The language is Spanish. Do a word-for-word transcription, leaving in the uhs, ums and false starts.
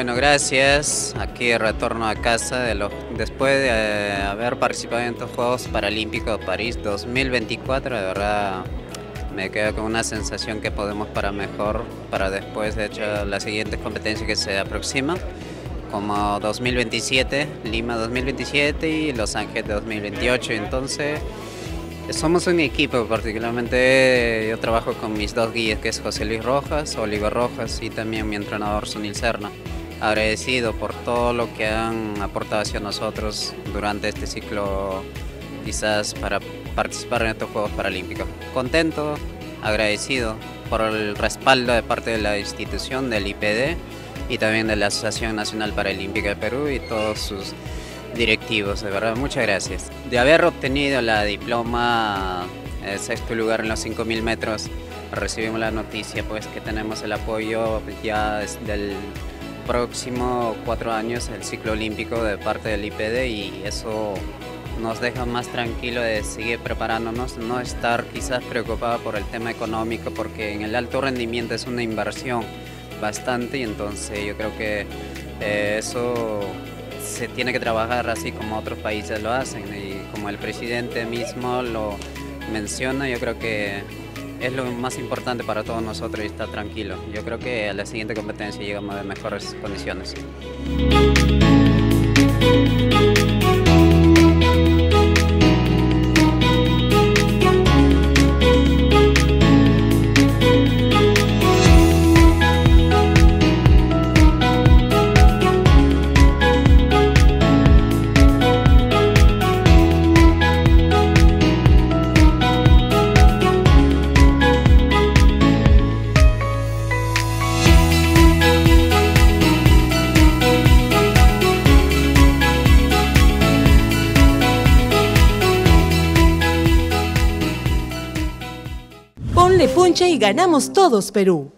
Bueno, gracias. Aquí retorno a casa de lo- después de eh, haber participado en estos Juegos Paralímpicos de París dos mil veinticuatro. De verdad me quedo con una sensación que podemos para mejor para después, de hecho, la siguiente competencia que se aproxima, como dos mil veintisiete, Lima dos mil veintisiete y Los Ángeles dos mil veintiocho. Entonces, somos un equipo, particularmente yo trabajo con mis dos guías, que es José Luis Rojas, Oliver Rojas, y también mi entrenador Sunil Serna. Agradecido por todo lo que han aportado hacia nosotros durante este ciclo, quizás para participar en estos Juegos Paralímpicos. Contento, agradecido por el respaldo de parte de la institución, del I P D y también de la Asociación Nacional Paralímpica de Perú y todos sus directivos, de verdad, muchas gracias. De haber obtenido la diploma, el sexto lugar en los cinco mil metros, recibimos la noticia pues que tenemos el apoyo ya desde el próximo cuatro años, el ciclo olímpico de parte del I P D, y eso nos deja más tranquilo de seguir preparándonos, no estar quizás preocupado por el tema económico, porque en el alto rendimiento es una inversión bastante, y entonces yo creo que eh, eso se tiene que trabajar así como otros países lo hacen, y como el presidente mismo lo menciona, yo creo que es lo más importante para todos nosotros y estar tranquilo. Yo creo que a la siguiente competencia llegamos de mejores condiciones. Ponle punche y ganamos todos, Perú.